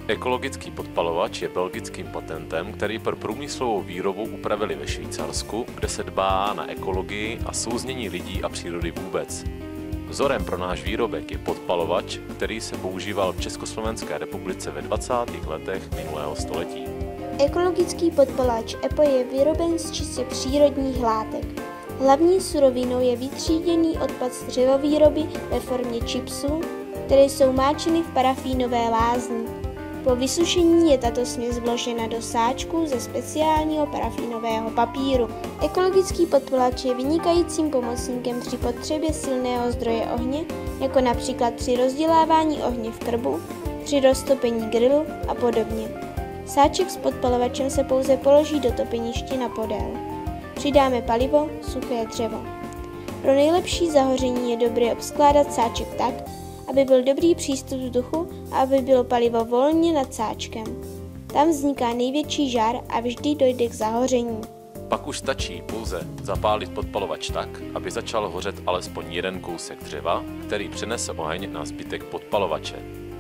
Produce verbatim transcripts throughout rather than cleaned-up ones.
Ekologický podpalovač je belgickým patentem, který pro průmyslovou výrobu upravili ve Švýcarsku, kde se dbá na ekologii a souznění lidí a přírody vůbec. Vzorem pro náš výrobek je podpalovač, který se používal v Československé republice ve dvacátých letech minulého století. Ekologický podpalovač E P O je vyroben z čistě přírodních látek. Hlavní surovinou je vytříděný odpad z dřevovýroby ve formě čipsů, které jsou máčeny v parafínové lázni. Po vysušení je tato směs vložena do sáčků ze speciálního parafínového papíru. Ekologický podpalovač je vynikajícím pomocníkem při potřebě silného zdroje ohně, jako například při rozdělávání ohně v krbu, při roztopení grilu a podobně. Sáček s podpalovačem se pouze položí do topeniště na podél. Přidáme palivo, suché dřevo. Pro nejlepší zahoření je dobré obskládat sáček tak, aby byl dobrý přístup vzduchu a aby bylo palivo volně nad sáčkem. Tam vzniká největší žár a vždy dojde k zahoření. Pak už stačí pouze zapálit podpalovač tak, aby začal hořet alespoň jeden kousek dřeva, který přenese oheň na zbytek podpalovače.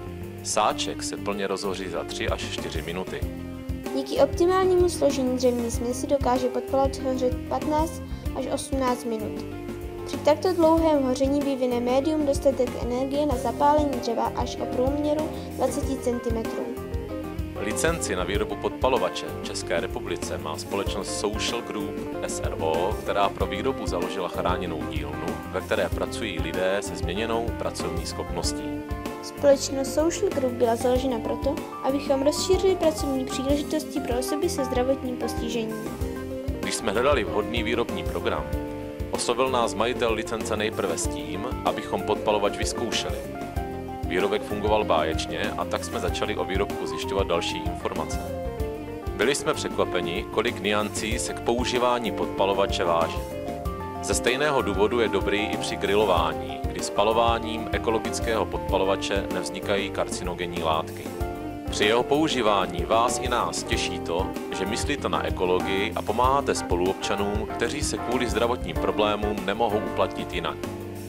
Sáček se plně rozhoří za tři až čtyři minuty. Díky optimálnímu složení dřevní směsi dokáže podpalovač hořet patnáct až osmnáct minut. Při takto dlouhém hoření vyvine médium dostatek energie na zapálení dřeva až o průměru dvacet centimetrů. Licenci na výrobu podpalovače v České republice má společnost Social Group S R O, která pro výrobu založila chráněnou dílnu, ve které pracují lidé se změněnou pracovní schopností. Společnost Social Group byla založena proto, abychom rozšířili pracovní příležitosti pro osoby se zdravotním postižením. Když jsme hledali vhodný výrobní program, oslovil nás majitel licence nejprve s tím, abychom podpalovač vyzkoušeli. Výrobek fungoval báječně a tak jsme začali o výrobku zjišťovat další informace. Byli jsme překvapeni, kolik nuancí se k používání podpalovače váží. Ze stejného důvodu je dobrý i při grilování, kdy spalováním ekologického podpalovače nevznikají karcinogenní látky. Při jeho používání vás i nás těší to, že myslíte na ekologii a pomáháte spoluobčanům, kteří se kvůli zdravotním problémům nemohou uplatnit jinak.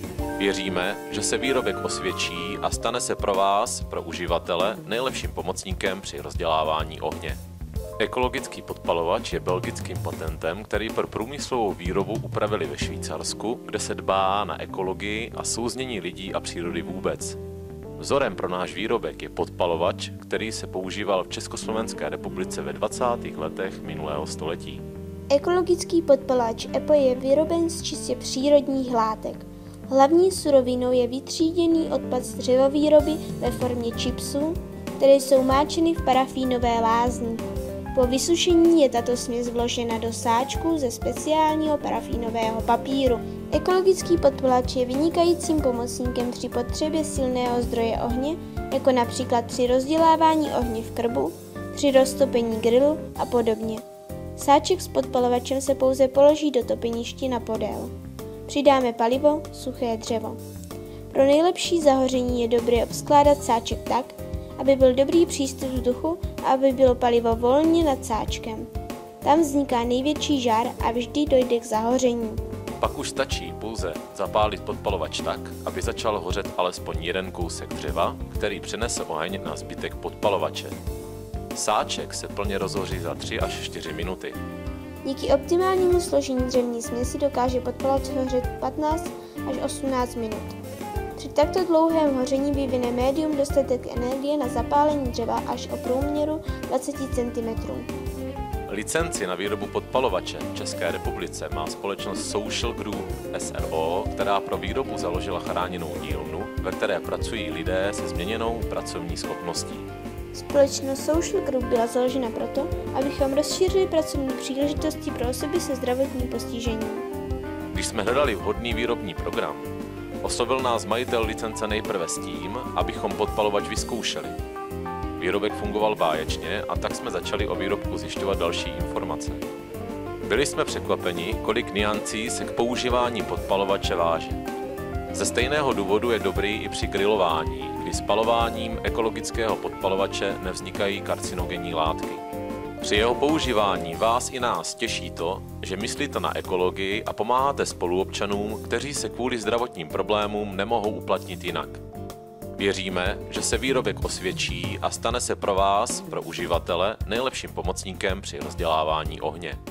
Věříme, že se výrobek osvědčí a stane se pro vás, pro uživatele, nejlepším pomocníkem při rozdělávání ohně. Ekologický podpalovač je belgickým patentem, který pro průmyslovou výrobu upravili ve Švýcarsku, kde se dbá na ekologii a souznění lidí a přírody vůbec. Vzorem pro náš výrobek je podpalovač, který se používal v Československé republice ve dvacátých letech minulého století. Ekologický podpalovač E P O je vyroben z čistě přírodních látek. Hlavní surovinou je vytříděný odpad z dřevovýroby ve formě čipsů, které jsou máčeny v parafínové lázni. Po vysušení je tato směs vložena do sáčků ze speciálního parafínového papíru. Ekologický podpalovač je vynikajícím pomocníkem při potřebě silného zdroje ohně, jako například při rozdělávání ohně v krbu, při roztopení grilu a podobně. Sáček s podpalovačem se pouze položí do topeniště na podél. Přidáme palivo, suché dřevo. Pro nejlepší zahoření je dobré obskládat sáček tak, aby byl dobrý přístup vzduchu a aby bylo palivo volně nad sáčkem. Tam vzniká největší žár a vždy dojde k zahoření. Pak už stačí pouze zapálit podpalovač tak, aby začal hořet alespoň jeden kousek dřeva, který přenese oheň na zbytek podpalovače. Sáček se plně rozhoří za tři až čtyři minuty. Díky optimálnímu složení dřevní směsi dokáže podpalovač hořet patnáct až osmnáct minut. Při takto dlouhém hoření vyvine médium dostatek energie na zapálení dřeva až o průměru dvacet centimetrů. Licenci na výrobu podpalovače v České republice má společnost Social Group S R O, která pro výrobu založila chráněnou dílnu, ve které pracují lidé se změněnou pracovní schopností. Společnost Social Group byla založena proto, abychom rozšířili pracovní příležitosti pro osoby se zdravotním postižením. Když jsme hledali vhodný výrobní program, oslovil nás majitel licence nejprve s tím, abychom podpalovač vyzkoušeli. Výrobek fungoval báječně a tak jsme začali o výrobku zjišťovat další informace. Byli jsme překvapeni, kolik nuancí se k používání podpalovače váží. Ze stejného důvodu je dobrý i při grilování, kdy spalováním ekologického podpalovače nevznikají karcinogenní látky. Při jeho používání vás i nás těší to, že myslíte na ekologii a pomáháte spoluobčanům, kteří se kvůli zdravotním problémům nemohou uplatnit jinak. Věříme, že se výrobek osvědčí a stane se pro vás, pro uživatele, nejlepším pomocníkem při rozdělávání ohně.